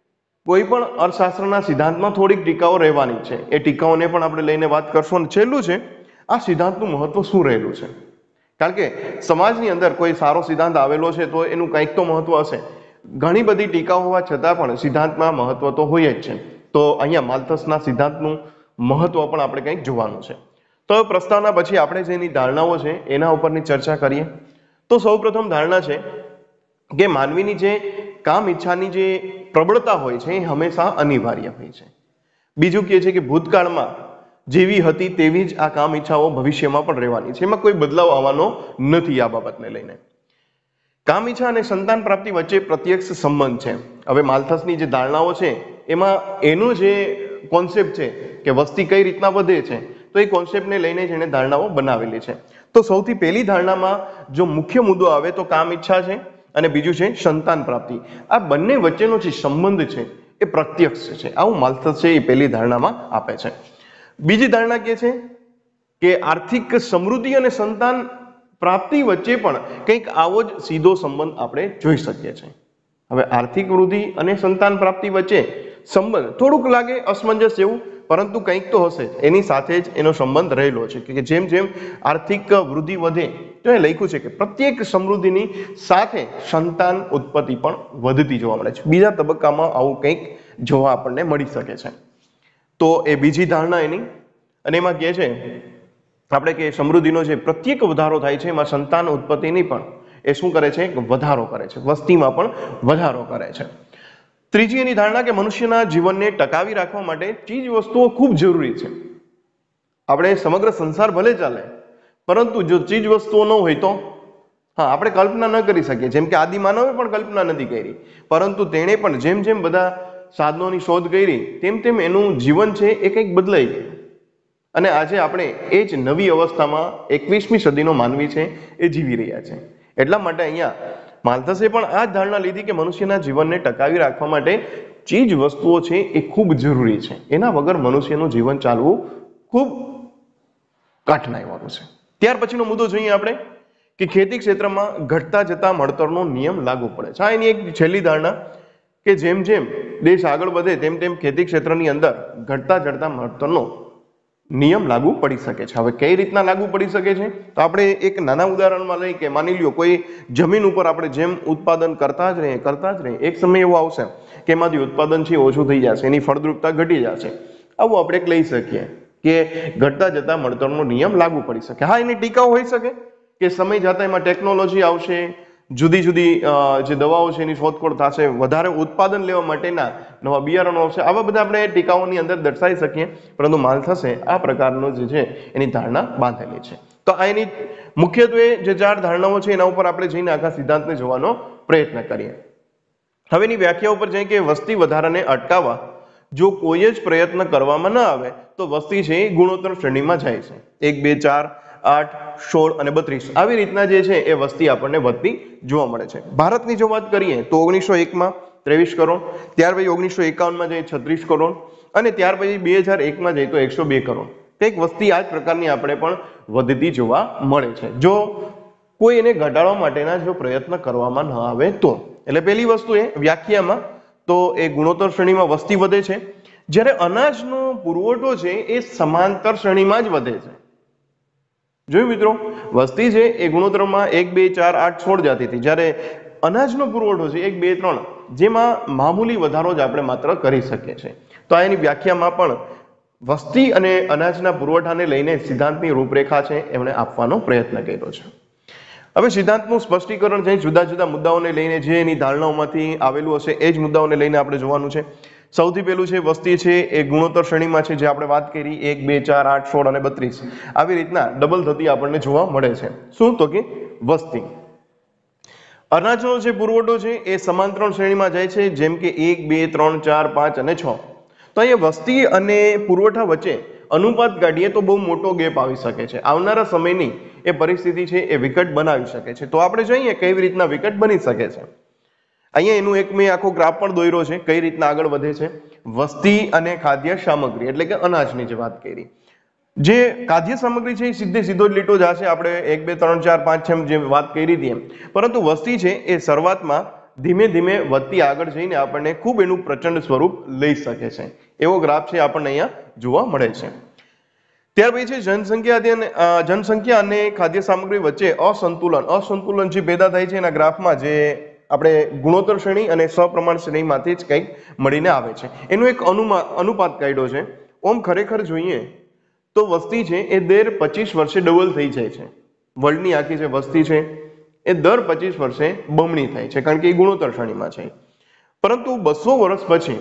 કોઈ પણ અર્થશાસ્ત્રના સિદ્ધાંતમાં થોડીક ટીકાઓ રહેવાની છે, એ ટીકાઓને પણ આપણે લઈને વાત કરશું. અને છેલ્લું છે આ સિદ્ધાંતનું મહત્વ શું રહેલું છે, કારણ કે સમાજની અંદર કોઈ સારો સિદ્ધાંત આવેલો છે તો એનું કંઈક તો મહત્વ હશે. ઘણી બધી ટીકાઓ હોવા છતાં પણ સિદ્ધાંતમાં મહત્વ તો હોય જ છે. તો અહીંયા માલ્થસના સિદ્ધાંતનું મહત્વ પણ આપણે કંઈક જોવાનું છે. તો પ્રસ્તાવના પછી આપણે જે એની ધારણાઓ છે એના ઉપરની ચર્ચા કરીએ. તો સૌ પ્રથમ ધારણા છે કે માનવીની જે કામ ઈચ્છાની જે પ્રબળતા હોય છે એ હંમેશા અનિવાર્ય હોય છે. બીજું કહે છે કે ભૂતકાળમાં જેવી હતી તેવી જ આ કામ ઈચ્છાઓ ભવિષ્યમાં પણ રહેવાની છે, એમાં કોઈ બદલાવ આવવાનો નથી. આ બાબતને લઈને કામ ઈચ્છા અને સંતાન પ્રાપ્તિ વચ્ચે પ્રત્યક્ષ સંબંધ છે. હવે માલ્થસની જે ધારણાઓ છે એમાં એનું જે કોન્સેપ્ટ છે કે વસ્તી કઈ રીતના વધે છે તો એ કોન્સેપ્ટને લઈને જ એને ધારણાઓ બનાવેલી છે. તો સૌથી પહેલી ધારણામાં જો મુખ્ય મુદ્દો આવે તો કામ ઈચ્છા છે અને બીજું છે સંતાન પ્રાપ્તિ. આ બંને વચ્ચેનો જે સંબંધ છે એ પ્રત્યક્ષ છે, આવું માલ્થસ છે એ પહેલી ધારણામાં આપે છે. બીજી ધારણા કે છે કે આર્થિક સમૃદ્ધિ અને સંતાન પ્રાપ્તિ વચ્ચે પણ કંઈક આવો જ સીધો સંબંધ આપણે જોઈ શકીએ છીએ. હવે આર્થિક વૃદ્ધિ અને સંતાન પ્રાપ્તિ વચ્ચે સંબંધ થોડુંક લાગે અસમંજસ જેવું, પરંતુ કંઈક તો હશે જ, એની સાથે જ એનો સંબંધ રહેલો છે કે જેમ જેમ આર્થિક વૃદ્ધિ વધે તો એ લખ્યું છે કે પ્રત્યેક સમૃદ્ધિની સાથે સંતાન ઉત્પત્તિ પણ વધતી જોવા મળે છે. બીજા તબક્કામાં આવું કંઈક જોવા આપણને મળી શકે છે. તો એ બીજી ધારણા એની, અને એમાં કહે છે આપણે કે સમૃદ્ધિનો જે પ્રત્યેક વધારો થાય છે એમાં સંતાન ઉત્પત્તિની પણ એ શું કરે છે, વધારો કરે છે, વસ્તીમાં પણ વધારો કરે છે. ત્રીજી એની ધારણા કે મનુષ્યના જીવનને ટકાવી રાખવા માટે ચીજ વસ્તુઓ ખૂબ જરૂરી છે. આપણે સમગ્ર સંસાર ભલે ચાલે પરંતુ જો ચીજ વસ્તુઓ ન હોય તો હા આપણે કલ્પના ન કરી શકીએ. જેમ કે આદિ માનવે પણ કલ્પના નથી કરી, પરંતુ તેણે પણ જેમ જેમ બધા સાધનોની શોધ કરી તેમ તેમ એનું જીવન છે એ કંઈક બદલાઈ ગયું અને આજે આપણે એ જ નવી અવસ્થામાં એકવીસમી સદીનો માનવી છે એ જીવી રહ્યા છે. એટલા માટે અહીંયા માલ્થસે પણ આ જ ધારણા લીધી કે મનુષ્યના જીવનને ટકાવી રાખવા માટે ચીજ વસ્તુઓ છે એ ખૂબ જરૂરી છે. એના વગર મનુષ્યનું જીવન ચાલવું ખૂબ કઠિનાઈવાળું છે. ત્યાર પછીનો મુદ્દો જોઈએ આપણે કે ખેતી ક્ષેત્રમાં ઘટતા જતા મળતરનો નિયમ લાગુ પડે છે. આ એની એક છેલ્લી ધારણા કે જેમ જેમ દેશ આગળ વધે તેમ તેમ ખેતી ક્ષેત્રની અંદર ઘટતા જતા મળતરનો નિયમ લાગુ પડી શકે છે. હવે કઈ રીતના લાગુ પડી શકે છે તો આપણે એક નાના ઉદાહરણમાં લઈ કે માની લ્યો કોઈ જમીન ઉપર આપણે જેમ ઉત્પાદન કરતા જ રહીએ કરતા જ રહીએ એક સમય એવો આવશે કે એમાંથી ઉત્પાદન છે ઓછું થઈ જશે, એની ફળદ્રુપતા ઘટી જશે. આવું આપણે એક લઈ શકીએ. કે ઘટતા જતા મળતરનો નિયમ લાગુ પડી શકે. હા, એની ટીકાઓ હોઈ શકે કે સમય જતા એમાં ટેકનોલોજી આવશે, જુદી જુદી જે દવાઓ છે એની શોધખોળ થશે, વધારે ઉત્પાદન લેવા માટેના નવા બિયારણો આવશે. આવા બધા આપણે ટીકાઓની અંદર દર્શાવી શકીએ, પરંતુ માલ થશે આ પ્રકારનો જે છે એની ધારણા બાંધેલી છે. તો આ એની મુખ્યત્વે જે ચાર ધારણાઓ છે એના ઉપર આપણે જઈને આખા સિદ્ધાંતને જોવાનો પ્રયત્ન કરીએ. હવે એની વ્યાખ્યા ઉપર જઈએ કે વસ્તી વધારાને અટકાવવા જો કોઈ જ પ્રયત્ન કરવામાં ન આવે તો વસ્તી છે એ ગુણોત્તર શ્રેણીમાં જાય છે. એક, બે, ચાર, આઠ, સોળ અને બત્રીસ આવી રીતના જે છે એ વસ્તી આપણને વધતી જોવા મળે છે. ભારતની જો વાત કરીએ તો ઓગણીસો એકમાં ત્રેવીસ કરોડ, ત્યાર પછી ઓગણીસો એકાવનમાં જઈએ છત્રીસ કરોડ અને ત્યાર પછી બે હજાર એકમાં જઈએ તો એકસો બે કરોડ. કંઈક વસ્તી આ જ પ્રકારની આપણે પણ વધતી જોવા મળે છે જો કોઈ એને ઘટાડવા માટેના જો પ્રયત્ન કરવામાં ન આવે તો. એટલે પહેલી વસ્તુ એ વ્યાખ્યામાં તો એ ગુણોત્તર શ્રેણીમાં વસ્તી વધે છે, જ્યારે અનાજનો પુરવઠો છે એ સમાંતર શ્રેણીમાં જ વધે છે. જોયું મિત્રો, વસ્તી છે એ ગુણોત્તરમાં એક, બે, ચાર, આઠ, સોળ જાતિથી, જ્યારે અનાજનો પુરવઠો છે એક, બે, ત્રણ જેમાં મામૂલી વધારો જ આપણે માત્ર કરી શકીએ છીએ. તો આ એની વ્યાખ્યામાં પણ વસ્તી અને અનાજના પુરવઠાને લઈને સિદ્ધાંતની રૂપરેખા છે એમણે આપવાનો પ્રયત્ન કર્યો છે. હવે સિદ્ધાંતનું સ્પષ્ટીકરણ છે જુદા જુદા મુદ્દાઓને લઈને જે એની ધારણાઓમાંથી આવેલું હશે એ જ મુદ્દાઓને લઈને આપણે જોવાનું છે. સૌથી પહેલું છે વસ્તી છે એ ગુણોત્તર શ્રેણીમાં છે, જે આપણે વાત કરી એક, બે, ચાર, આઠ, સોળ અને બત્રીસ આવી રીતના ડબલ થતી આપણને જોવા મળે છે. શું તો કે વસ્તી. અનાજનો જે પુરવઠો છે એ સમાંતર શ્રેણીમાં જાય છે, જેમ કે એક, બે, ત્રણ, ચાર, પાંચ અને છ. તો અહીંયા વસ્તી અને પુરવઠા વચ્ચે અનુપાત કાઢીએ તો બહુ મોટો ગેપ આવી શકે છે. આવનારા સમયની એ પરિસ્થિતિ છે એ વિકટ બનાવી શકે છે. તો આપણે જોઈએ કેવી રીતના વિકટ બની શકે છે. અહીંયા એનું એક મેં આખો ગ્રાફ પણ દોર્યો છે કઈ રીતના આગળ વધે છે. વસ્તી અને ખાદ્ય સામગ્રી એટલે કે અનાજની જે વાત કરી, જે ખાદ્ય સામગ્રી છે એ સીધે સીધો જ લીટો જ હશે. આપણે એક, બે, ત્રણ, ચાર, પાંચ, છ જે વાત કરી હતી એમ, પરંતુ વસ્તી છે એ શરૂઆતમાં ધીમે ધીમે વધતી આગળ જઈને આપણને ખૂબ એનું પ્રચંડ સ્વરૂપ લઈ શકે છે. એવો ગ્રાફ છે આપણને અહીંયા જોવા મળે છે. ત્યાર પછી છે જનસંખ્યા જનસંખ્યા અને ખાદ્ય સામગ્રી વચ્ચે અસંતુલન અસંતુલન જે પેદા થાય છે એના ગ્રાફમાં જે આપણે ગુણોત્તર શ્રેણી અને સપ્રમાણ શ્રેણીમાંથી જ કંઈક મળીને આવે છે. એનું એક અનુમા અનુપાત કાઢ્યો છે. ઓમ ખરેખર જોઈએ તો વસ્તી છે એ દર પચીસ વર્ષે ડબલ થઈ જાય છે. વર્લ્ડની આખી જે વસ્તી છે એ દર પચીસ વર્ષે બમણી થાય છે, કારણ કે એ ગુણોત્તર શ્રેણીમાં છે. પરંતુ બસો વર્ષ પછી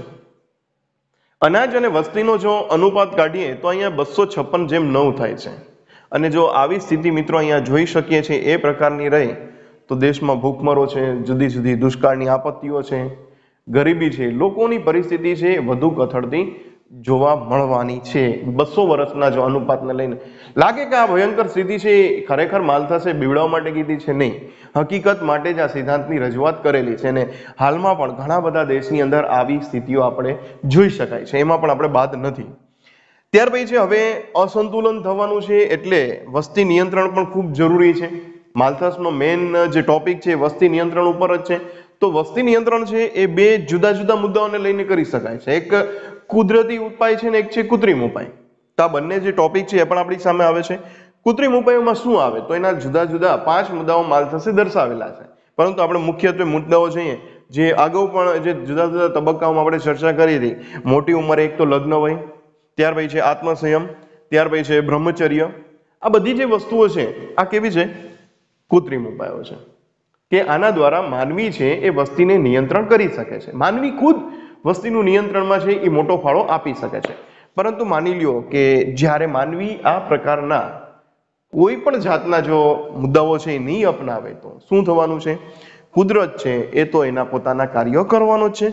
અનાજ અને વસ્તીનો જો અનુપાત કાઢીએ તો અહીંયા બસો છપ્પન જેમ નવ થાય છે. અને જો આવી સ્થિતિ મિત્રો અહીંયા જોઈ શકીએ છીએ એ પ્રકારની રહે તો દેશમાં ભૂખમરો છે, જુદી જુદી દુષ્કાળની આપત્તિઓ છે, ગરીબી છે, લોકોની પરિસ્થિતિ છે વધુ કથળતી જોવા મળવાની છે. બસો વર્ષના જો અનુપાતને લઈને લાગે કે આ ભયંકર સ્થિતિ છે ખરેખર માલ થશે બીવડાવવા માટે કીધી છે, નહીં, હકીકત માટે જ આ સિદ્ધાંતની રજૂઆત કરેલી છે. અને હાલમાં પણ ઘણા બધા દેશની અંદર આવી સ્થિતિઓ આપણે જોઈ શકાય છે, એમાં પણ આપણે બાદ નથી. ત્યાર પછી છે હવે અસંતુલન થવાનું છે એટલે વસ્તી નિયંત્રણ પણ ખૂબ જરૂરી છે. માલથાસનો મેઇન જે ટોપિક છે વસ્તી નિયંત્રણ ઉપર જ છે. તો વસ્તી નિયંત્રણ છે એ બે જુદા જુદા મુદ્દાઓને લઈને કરી શકાય છે. એક કુદરતી ઉપાય છે ને એક છે કૃત્રિમ ઉપાય. તો આ બંને જે ટોપિક છે એ પણ આપણી સામે આવે છે. કૃત્રિમ ઉપાયોમાં શું આવે તો એના જુદા જુદા પાંચ મુદ્દાઓ માલથાસે દર્શાવેલા છે, પરંતુ આપણે મુખ્યત્વે મુદ્દાઓ જોઈએ જે અગાઉ પણ જે જુદા જુદા તબક્કાઓમાં આપણે ચર્ચા કરી હતી. મોટી ઉંમરે એક તો લગ્ન વય, ત્યાર પછી છે આત્મસંયમ, ત્યાર પછી છે બ્રહ્મચર્ય. આ બધી જે વસ્તુઓ છે આ કેવી છે? કૃત્રિમ ઉપાયો છે કે આના દ્વારા માનવી છે એ વસ્તીને નિયંત્રણ કરી શકે છે. માનવી ખુદ વસ્તીનું નિયંત્રણમાં છે એ મોટો ફાળો આપી શકે છે. પરંતુ માની લ્યો કે જ્યારે માનવી આ પ્રકારના કોઈ પણ જાતના જો મુદ્દાઓ છે એ નહીં અપનાવે તો શું થવાનું છે? કુદરત છે એ તો એના પોતાના કાર્યો કરવાનું જ છે.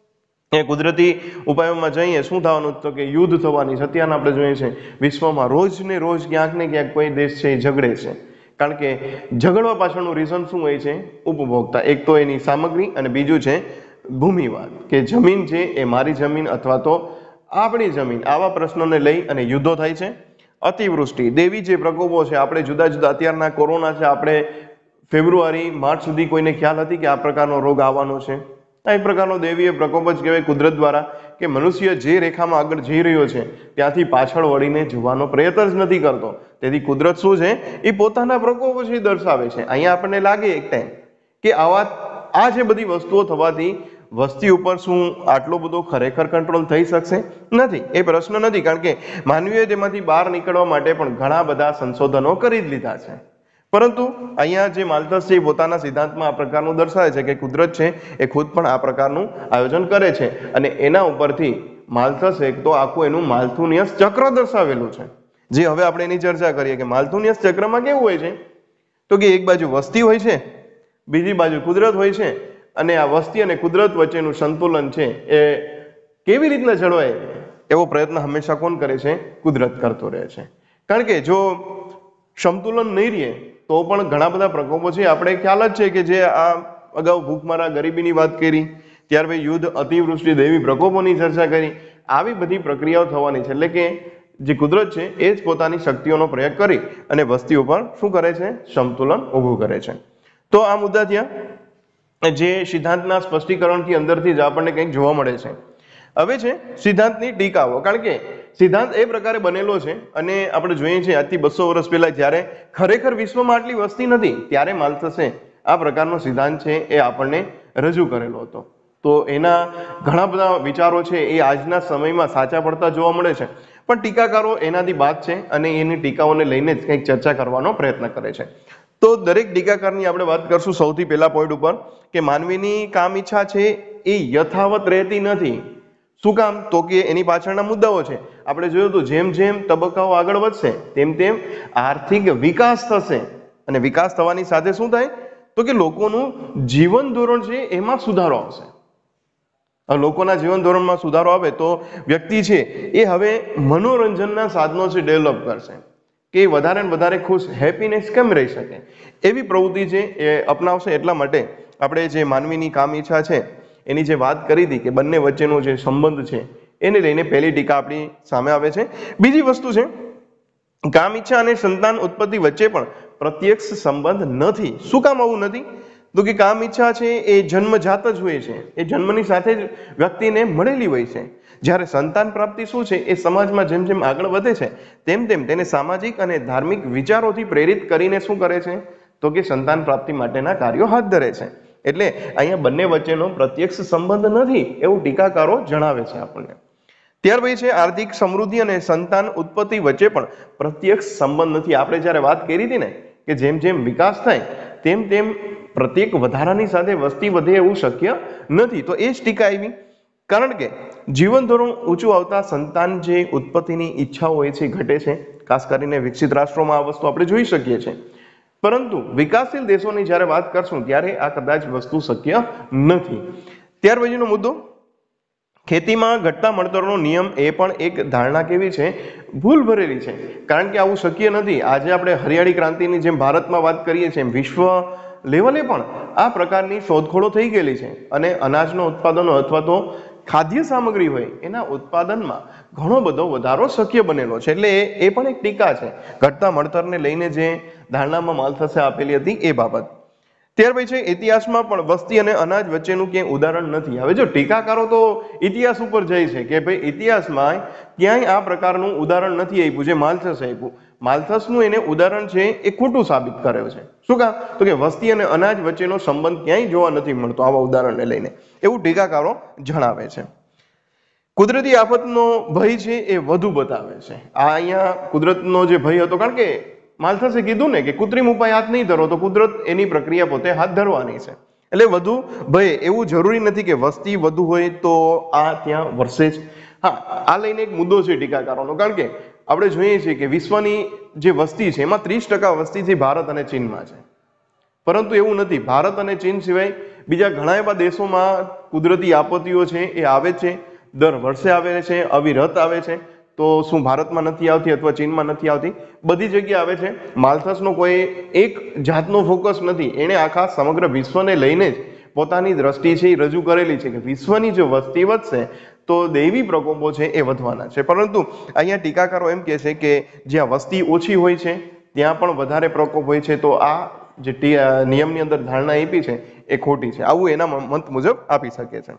એ કુદરતી ઉપાયોમાં જઈએ શું થવાનું તો કે યુદ્ધ થવાની છે. અત્યારના આપણે જોઈએ છે વિશ્વમાં રોજ ને રોજ ક્યાંક ને ક્યાંક કોઈ દેશ છે એ ઝઘડે છે, કારણ કે ઝઘડવા પાછળનું રીઝન શું હોય છે? ઉપભોક્તા. એક તો એની સામગ્રી અને બીજું છે ભૂમિવાદ, કે જમીન છે એ મારી જમીન અથવા તો આપણી જમીન. આવા પ્રશ્નોને લઈ અને યુદ્ધો થાય છે. અતિવૃષ્ટિ, દેવી જે પ્રકોપો છે, આપણે જુદા જુદા અત્યારના કોરોના છે, આપણે ફેબ્રુઆરી માર્ચ સુધી કોઈને ખ્યાલ હતી કે આ પ્રકારનો રોગ આવવાનો છે? આ એક પ્રકારનો દેવીય પ્રકોપ જ કહેવાય કુદરત દ્વારા, કે મનુષ્ય જે રેખામાં આગળ જઈ રહ્યો છે ત્યાંથી પાછળ વળીને જોવાનો પ્રયત્ન જ નથી કરતો. તેથી કુદરત શું છે એ પોતાના પ્રકોપો છે દર્શાવે છે. અહીંયા આપણને લાગે એક ટાઈમ કે આવા આ જે બધી વસ્તુઓ થવાથી વસ્તી ઉપર શું આટલો બધો ખરેખર કંટ્રોલ થઈ શકશે? નથી, એ પ્રશ્ન નથી, કારણ કે માનવીએ તેમાંથી બહાર નીકળવા માટે પણ ઘણા બધા સંશોધનો કરી જ લીધા છે. પરંતુ અહીંયા જે માલ્થસ છે એ પોતાના સિદ્ધાંતમાં આ પ્રકારનું દર્શાવે છે કે કુદરત છે એ ખુદ પણ આ પ્રકારનું આયોજન કરે છે, અને એના ઉપરથી માલ્થસ એક તો આખું એનું માલ્થુનિયસ ચક્ર દર્શાવેલું છે. જે હવે આપણે એની ચર્ચા કરીએ કે માલ્થુનિયસ ચક્રમાં કેવું હોય છે, તો કે એક બાજુ વસ્તી હોય છે, બીજી બાજુ કુદરત હોય છે, અને આ વસ્તી અને કુદરત વચ્ચેનું સંતુલન છે એ કેવી રીતના જળવાય એવો પ્રયત્ન હંમેશા કોણ કરે છે? કુદરત કરતો રહે છે. કારણ કે જો સંતુલન નહીં રહે તો પણ ઘણા બધા પ્રકોપો છે. આપણે ખ્યાલ જ છે કે જે આ અગાઉ ભૂખમરા, ગરીબીની વાત કરી, ત્યાર પછી યુદ્ધ, અતિવૃષ્ટિ, દૈવી પ્રકોપોની ચર્ચા કરી, આવી બધી પ્રક્રિયાઓ થવાની છે. એટલે કે જે કુદરત છે એ જ પોતાની શક્તિઓનો પ્રયોગ કરી અને વસ્તી ઉપર શું કરે છે? સંતુલન ઊભું કરે છે. તો આ મુદ્દા ત્યાં જે સિદ્ધાંતના સ્પષ્ટીકરણથી અંદરથી જ આપણને કંઈક જોવા મળે છે. હવે છે સિદ્ધાંતની ટીકાઓ, કારણ કે સિદ્ધાંત એ પ્રકારે બનેલો છે, અને આપણે જોઈએ છીએ આજથી બસો વર્ષ પહેલા જ્યારે ખરેખર વિશ્વમાં આટલી વસ્તી નથી ત્યારે માલ્થસે આ પ્રકારનો સિદ્ધાંત છે એ આપણને રજૂ કરેલો હતો. તો એના ઘણા બધા વિચારો છે એ આજના સમયમાં સાચા પડતા જોવા મળે છે, પણ ટીકાકારો એનાથી બાદ છે અને એની ટીકાઓને લઈને જ કંઈક ચર્ચા કરવાનો પ્રયત્ન કરે છે. તો દરેક ટીકાકારની આપણે વાત કરશું સૌથી પહેલા પોઈન્ટ ઉપર કે માનવીની કામ ઈચ્છા છે એ યથાવત રહેતી નથી. શું કામ? તો કે એની પાછળના મુદ્દાઓ છે. આપણે જોયું તો જેમ જેમ તબક્કાઓ આગળ વધશે તેમ તેમ આર્થિક વિકાસ થશે, અને વિકાસ થવાની સાથે શું થાય? તો કે લોકોનું જીવન ધોરણ છે એમાં સુધારો આવશે. લોકોના જીવન ધોરણમાં સુધારો આવે તો વ્યક્તિ છે એ હવે મનોરંજનના સાધનો છે ડેવલપ કરશે, કે વધારે ને વધારે ખુશ, હેપીનેસ કેમ રહી શકે એવી પ્રવૃત્તિ છે એ અપનાવશે. એટલા માટે આપણે જે માનવીની કામ ઈચ્છા છે એની જે વાત કરી હતી કે બંને વચ્ચેનો જે સંબંધ છે એને લઈને પહેલી ટીકા આપણી સામે આવે છે. બીજી વસ્તુ છે કામ ઈચ્છા અને સંતાન ઉત્પત્તિ વચ્ચે પણ પ્રત્યક્ષ સંબંધ નથી. શું કામ આવું નથી? તો કે કામ ઈચ્છા છે એ જન્મજાત જ હોય છે, એ જન્મની સાથે જ વ્યક્તિને મળેલી હોય છે. જ્યારે સંતાન પ્રાપ્તિ શું છે એ સમાજમાં જેમ જેમ આગળ વધે છે તેમ તેમ તેને સામાજિક અને ધાર્મિક વિચારોથી પ્રેરિત કરીને શું કરે છે? તો કે સંતાન પ્રાપ્તિ માટેના કાર્યો હાથ ધરે છે. એટલે અહીંયા બંને વચ્ચેનો પ્રત્યક્ષ સંબંધ નથી એવું ટીકાકારો જણાવે છે આપણને. ત્યાર પછી છે આર્થિક સમૃદ્ધિ અને સંતાન ઉત્પત્તિ વચ્ચે પણ પ્રત્યક્ષ સંબંધ નથી. આપણે જ્યારે વાત કરી હતી ને કે જેમ જેમ વિકાસ થાય તેમ તેમ પ્રત્યેક વધારાની સાથે વસ્તી વધે એવું શક્ય નથી. તો એ જ ટીકા આવી, કારણ કે જીવન ધોરણ ઊંચું આવતા સંતાન જે ઉત્પત્તિની ઈચ્છાઓ હોય છે ઘટે છે. ખાસ કરીને વિકસિત રાષ્ટ્રોમાં આ વસ્તુ આપણે જોઈ શકીએ છીએ, પરંતુ વિકાસશીલ દેશોની જ્યારે વાત કરશું ત્યારે આ કદાચ વસ્તુ શક્ય નથી. ત્યાર પછીનો મુદ્દો ખેતીમાં ઘટતા મળતરનો નિયમ એ પણ એક ધારણા કેવી છે? ભૂલ ભરેલી છે, કારણ કે આવું શક્ય નથી. આજે આપણે હરિયાળી ક્રાંતિની જેમ ભારતમાં વાત કરીએ છીએ એમ વિશ્વ લેવલે પણ આ પ્રકારની શોધખોળો થઈ ગયેલી છે, અને અનાજનો ઉત્પાદનો અથવા તો ખાદ્ય સામગ્રી હોય એના ઉત્પાદનમાં ઘણો બધો વધારો શક્ય બનેલો છે. એટલે એ પણ એક ટીકા છે ઘટતા મળતરને લઈને જે ધારણામાં માલ્થસે આપેલી હતી એ બાબત. ત્યાર પછી ઇતિહાસમાં પણ વસ્તી અને અનાજ વચ્ચેનું ક્યાંય ઉદાહરણ નથી. હવે જો ટીકાકારો તો ઇતિહાસ ઉપર જાય છે કે ભાઈ ઇતિહાસમાં ક્યાંય આ પ્રકારનું ઉદાહરણ નથી આપ્યું જે માલ્થસે આપ્યું. માલ્થસનું એને ઉદાહરણ છે એ ખોટું સાબિત કર્યું છે. શું કામ? તો કે વસ્તી અને અનાજ વચ્ચેનો સંબંધ ક્યાંય જોવા નથી મળતો આવા ઉદાહરણને લઈને, એવું ટીકાકારો જણાવે છે. કુદરતી આફતનો ભય છે એ વધુ બતાવે છે. આ અહીંયા કુદરતનો જે ભય હતો, કારણ કે માલ્થસે કીધું ને કે કૃત્રિમ ઉપાય હાથ નહીં ધરો તો કુદરત એની પ્રક્રિયા પોતે હાથ ધરવાની છે. એટલે વધુ ભય, એવું જરૂરી નથી કે વસ્તી વધુ હોય તો આ ત્યાં વરસે જ. હા, આ લઈને એક મુદ્દો છે ટીકાકારોનો, કારણ કે આપણે જોઈએ છીએ કે વિશ્વની જે વસ્તી છે એમાં ત્રીસ ટકા વસ્તી છે ભારત અને ચીનમાં છે, પરંતુ એવું નથી. ભારત અને ચીન સિવાય બીજા ઘણા એવા દેશોમાં કુદરતી આપત્તિઓ છે એ આવે છે, દર વર્ષે આવે છે, અવિરત આવે છે. તો શું ભારતમાં નથી આવતી અથવા ચીનમાં નથી આવતી? બધી જગ્યાએ આવે છે. માલ્થસનો કોઈ એક જાતનો ફોકસ નથી, એણે આખા સમગ્ર વિશ્વને લઈને જ પોતાની દ્રષ્ટિ છે એ રજૂ કરેલી છે કે વિશ્વની જો વસ્તી વધશે તો દૈવી પ્રકોપો છે એ વધવાના છે. પરંતુ અહીંયા ટીકાકારો એમ કહે છે કે જ્યાં વસ્તી ઓછી હોય છે ત્યાં પણ વધારે પ્રકોપ હોય છે, તો આ જે નિયમની અંદર ધારણા આપી છે એ ખોટી છે, આવું એના મત મુજબ આપી શકે છે.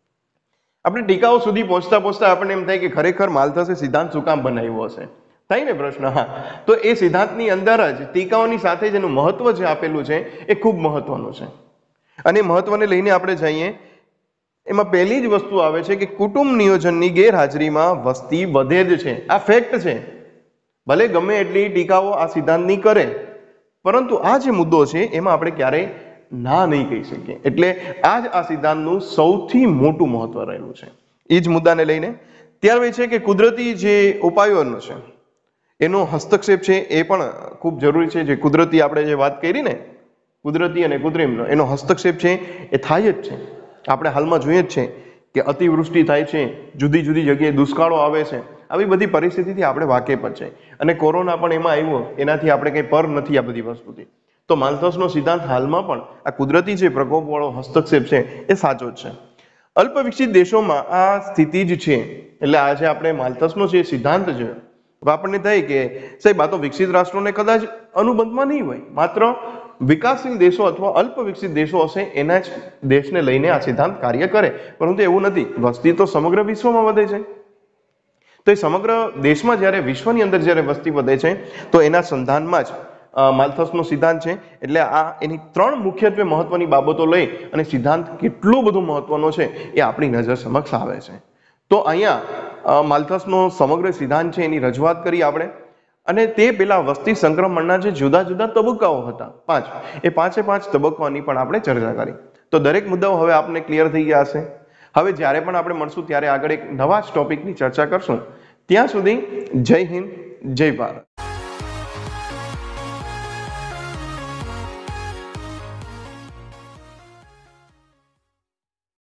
આપણે ટીકાઓ સુધી પહોંચતા પહોંચતા આપણને એમ થાય કે ખરેખર માલ્થસે સિદ્ધાંત શું કામ બનાવ્યો હશે? થાય ને પ્રશ્ન? હા, તો એ સિદ્ધાંતની અંદર જ ટીકાઓની સાથે જ એનું મહત્વ જે આપેલું છે એ ખૂબ મહત્વનું છે. અને મહત્વને લઈને આપણે જઈએ એમાં પહેલી જ વસ્તુ આવે છે કે કુટુંબ નિયોજનની ગેરહાજરીમાં વસ્તી વધે જ છે. આ ફેક્ટ છે. ભલે ગમે એટલી ટીકાઓ આ સિદ્ધાંતની કરે, પરંતુ આ જે મુદ્દો છે એમાં આપણે ક્યારેય ના નહીં કહી શકીએ. એટલે આ જ આ સિદ્ધાંતનું સૌથી મોટું મહત્વ રહેલું છે. એ જ મુદ્દાને લઈને ત્યાર પછી છે કે કુદરતી જે ઉપાયોનો છે એનો હસ્તક્ષેપ છે એ પણ ખૂબ જરૂરી છે. જે કુદરતી આપણે જે વાત કરી ને કુદરતી અને કૃત્રિમનો, એનો હસ્તક્ષેપ છે એ થાય જ છે. આપણે હાલમાં જોઈએ જ છે કે અતિવૃષ્ટિ થાય છે, જુદી જુદી જગ્યાએ દુષ્કાળો આવે છે. આવી બધી પરિસ્થિતિથી આપણે વાકેફ જ છે. અને કોરોના પણ એમાં આવ્યો, એનાથી આપણે કંઈ પર નથી આ બધી વસ્તુથી. તો માલ્થસનો સિદ્ધાંત હાલમાં પણ આ કુદરતી જે પ્રકોપવાળો હસ્તક્ષેપ છે એ સાચો જ છે. અલ્પ વિકસિત દેશોમાં આ સ્થિતિ જ છે. એટલે આજે આપણે માલ્થસનો જે સિદ્ધાંત છે, આપણને થાય કે સાહેબ આ તો વિકસિત રાષ્ટ્રોને કદાચ અનુબંધમાં નહીં હોય, માત્ર વિકાસશીલ દેશો અથવા અલ્પ વિકસિત દેશો હશે એના જ દેશને લઈને આ સિદ્ધાંત કાર્ય કરે. પરંતુ એવું નથી. વસ્તી તો સમગ્ર વિશ્વમાં વધે છે. તો એ સમગ્ર દેશમાં જ્યારે વિશ્વની અંદર જ્યારે વસ્તી વધે છે તો એના સંધાનમાં જ માલ્થસનો સિદ્ધાંત છે. એટલે આ એની ત્રણ મુખ્યત્વે મહત્વની બાબતો લઈ અને સિદ્ધાંત કેટલો બધો મહત્વનો છે એ આપણી નજર સમક્ષ આવે છે. તો અહીંયા માલ્થસનો સમગ્ર સિદ્ધાંત છે એની રજૂઆત કરી આપણે. અને તે પેલા વસ્તી સંક્રમણના જે જુદા જુદા તબક્કાઓ હતા પાંચ, એ પાંચે પાંચ તબક્કાની પણ આપણે ચર્ચા કરી. તો દરેક મુદ્દાઓ હવે આપને ક્લિયર થઈ ગયા હશે. હવે જ્યારે પણ આપણે મળશું ત્યારે આગળ એક નવા જ ટોપિકની ચર્ચા કરશું. ત્યાં સુધી જય હિન્દ, જય ભારત.